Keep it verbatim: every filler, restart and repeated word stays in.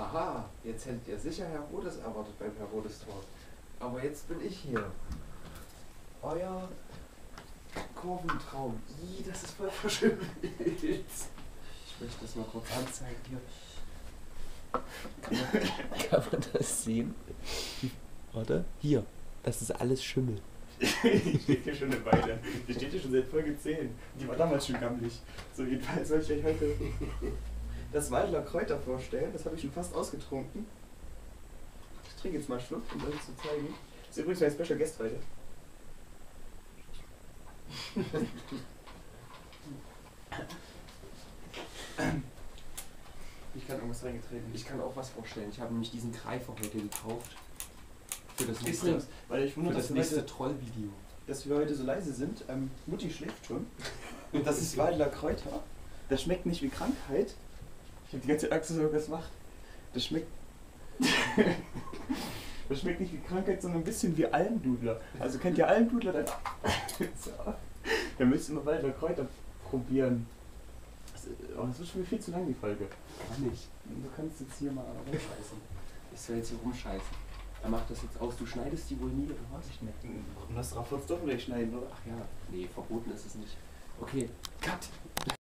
Aha, jetzt hättet ihr sicher Herr Rodes erwartet beim Herr Rodes Tor. Aber jetzt bin ich hier. Euer Kurventraum. Ih, das ist voll verschimmelt. Ich möchte das mal kurz anzeigen hier. Kann man, kann man das sehen? Warte, hier. Das ist alles Schimmel. Die steht hier schon eine Weile. Die steht hier schon seit Folge zehn. Die war damals schon gammelig. So, jedenfalls soll ich euch heute das Waldler Kräuter vorstellen. Das habe ich schon fast ausgetrunken. Ich trinke jetzt mal einen Schluck, um euch zu zeigen. Das ist übrigens mein Special Guest heute. Ich kann irgendwas reingetreten. Ich kann auch was vorstellen. Ich habe nämlich diesen Greifer heute gekauft. Für das nächste, Übrigens, weil ich wundere, für das dass, nächste heute, Trollvideo. dass wir heute so leise sind. Ähm, Mutti schläft schon. Und das ist Waldler Kräuter. Das schmeckt nicht wie Krankheit. Ich habe die ganze Angst, dass er irgendwas macht. Das schmeckt. Das schmeckt nicht wie Krankheit, sondern ein bisschen wie Almdudler. Also kennt ihr Almdudler? Dann, so. Dann müsst ihr mal Waldler Kräuter probieren. Das, oh, das wird schon viel zu lang, die Folge. Kann ich. Du kannst jetzt hier mal rumscheißen. Ich soll jetzt hier rumscheißen. Er macht das jetzt aus. Du schneidest die wohl nie, oder was? Ich merke, das drauf dürfen wir nicht schneiden, oder? Ach ja, nee, verboten ist es nicht. Okay, cut!